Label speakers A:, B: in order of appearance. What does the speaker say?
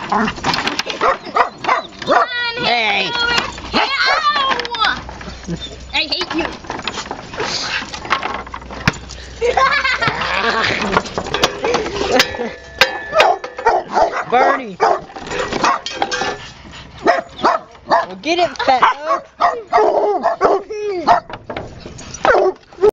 A: Hey!
B: Ow! I hate you.
A: Bernie! Well, get it, fat dog!